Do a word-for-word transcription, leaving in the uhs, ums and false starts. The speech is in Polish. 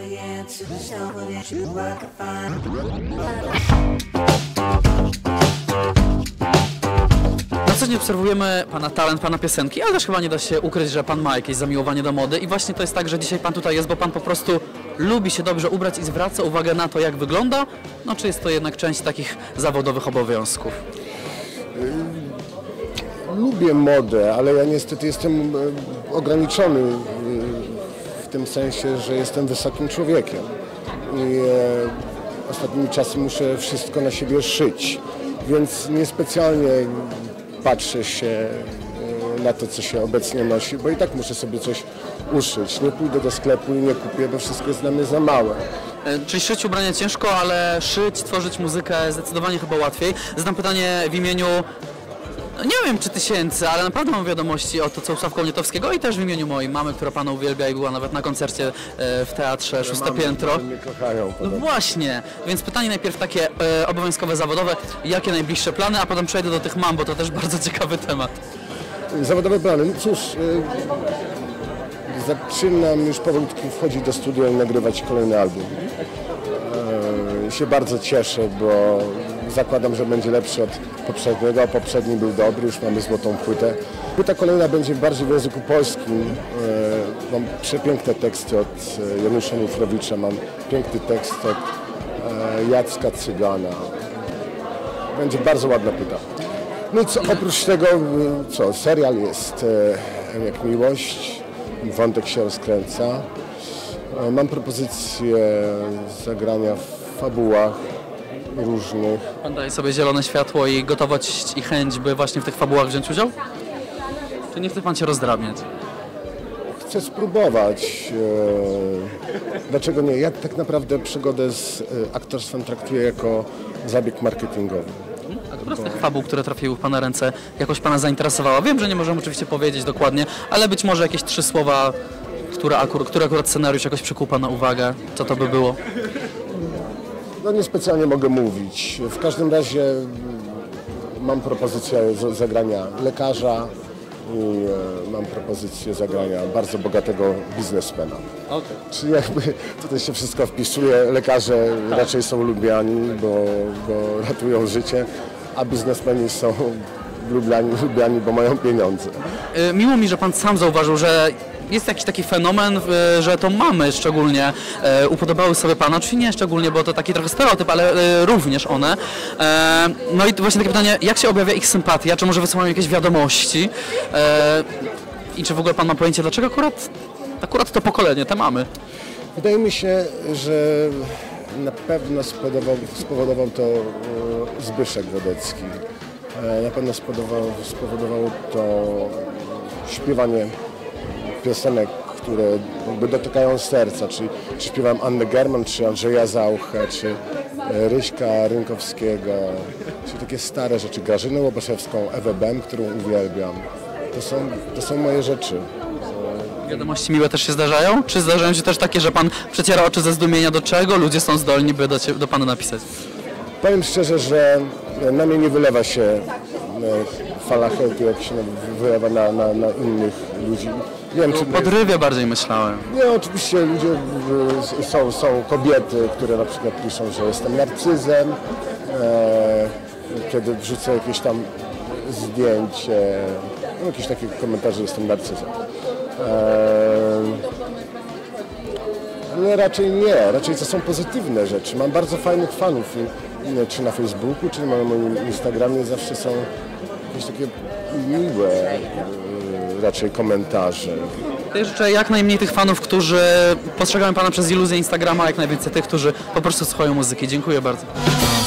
Na co dzień obserwujemy pana talent, pana piosenki, ale też chyba nie da się ukryć, że pan ma jakieś zamiłowanie do mody i właśnie to jest tak, że dzisiaj pan tutaj jest, bo pan po prostu lubi się dobrze ubrać i zwraca uwagę na to, jak wygląda, no czy jest to jednak część takich zawodowych obowiązków? Lubię modę, ale ja niestety jestem ograniczony w tym sensie, że jestem wysokim człowiekiem i ostatnimi czasy muszę wszystko na siebie szyć, więc niespecjalnie patrzę się na to, co się obecnie nosi, bo i tak muszę sobie coś uszyć. Nie pójdę do sklepu i nie kupię, bo wszystko jest dla mnie za małe. Czyli szyć ubrania ciężko, ale szyć, tworzyć muzykę zdecydowanie chyba łatwiej. Zadam pytanie w imieniu, no nie wiem czy tysięcy, ale naprawdę mam wiadomości o to, co u Sławka Oniatowskiego i też w imieniu mojej mamy, która pana uwielbia i była nawet na koncercie w teatrze Szóste Piętro. Mnie kochają. No właśnie, więc pytanie najpierw takie e, obowiązkowe, zawodowe, jakie najbliższe plany, a potem przejdę do tych mam, bo to też bardzo ciekawy temat. Zawodowe plany, no cóż, yy, zaczynam już powolutku wchodzić do studia i nagrywać kolejny album. Yy, się bardzo cieszę, bo zakładam, że będzie lepszy od poprzedniego, a poprzedni był dobry, już mamy złotą płytę. Płyta kolejna będzie bardziej w języku polskim. Yy, mam przepiękne teksty od Janusza Nufrowicza, mam piękny tekst od yy, Jacka Cygana. Będzie bardzo ładna płyta. No i co, oprócz tego, co, serial jest e, jak miłość, wątek się rozkręca. E, mam propozycję zagrania w fabułach różnych. Pan daje sobie zielone światło i gotowość i chęć, by właśnie w tych fabułach wziąć udział? Czy nie chce pan się rozdrabniać? Chcę spróbować. E, dlaczego nie? Ja tak naprawdę przygodę z e, aktorstwem traktuję jako zabieg marketingowy. A która z tych fabuł, które trafiły w pana ręce, jakoś pana zainteresowała? Wiem, że nie możemy oczywiście powiedzieć dokładnie, ale być może jakieś trzy słowa, które akurat, które akurat scenariusz jakoś przykuł pana uwagę, co to by było? No niespecjalnie mogę mówić. W każdym razie mam propozycję zagrania lekarza i e, mam propozycję zagrania bardzo bogatego biznesmena. Okay. Czyli jakby tutaj się wszystko wpisuje. Lekarze tak. raczej są lubiani, bo, bo ratują życie, a biznesmeni są lubiani, lubiani, bo mają pieniądze. Miło mi, że pan sam zauważył, że jest jakiś taki fenomen, że to mamy szczególnie e, upodobały sobie pana, oczywiście nie szczególnie, bo to taki trochę stereotyp, ale e, również one. E, no i właśnie takie pytanie, jak się objawia ich sympatia, czy może wysyłają jakieś wiadomości e, i czy w ogóle pan ma pojęcie, dlaczego akurat, akurat to pokolenie, te mamy? Wydaje mi się, że na pewno spowodował, spowodował to Zbyszek Wodecki. Na pewno spowodowało, spowodowało to śpiewanie piosenek, które jakby dotykają serca, czy, czy śpiewam Annę German, czy Andrzeja Zauchę, czy Ryśka Rynkowskiego, czy takie stare rzeczy, Grażynę Łobaszewską, Ewę Bem, którą uwielbiam. To są, to są moje rzeczy. Wiadomości miłe też się zdarzają? Czy zdarzają się też takie, że pan przeciera oczy ze zdumienia, do czego ludzie są zdolni, by do, do pana napisać? Powiem szczerze, że na mnie nie wylewa się fala hejtu, jak się wylewa na, na, na innych ludzi. Nie wiem, czy podrywie jest... bardziej myślałem. Nie, oczywiście ludzie są, są kobiety, które na przykład piszą, że jestem narcyzem, e, kiedy wrzucę jakieś tam zdjęcie, no, jakieś takie komentarze, że jestem narcyzem. E, ale raczej nie, raczej to są pozytywne rzeczy. Mam bardzo fajnych fanów, i, czy na Facebooku, czy na moim Instagramie zawsze są jakieś takie miłe raczej komentarze. Ja życzę jak najmniej tych fanów, którzy postrzegają pana przez iluzję Instagrama, jak najwięcej tych, którzy po prostu słuchają muzyki. Dziękuję bardzo.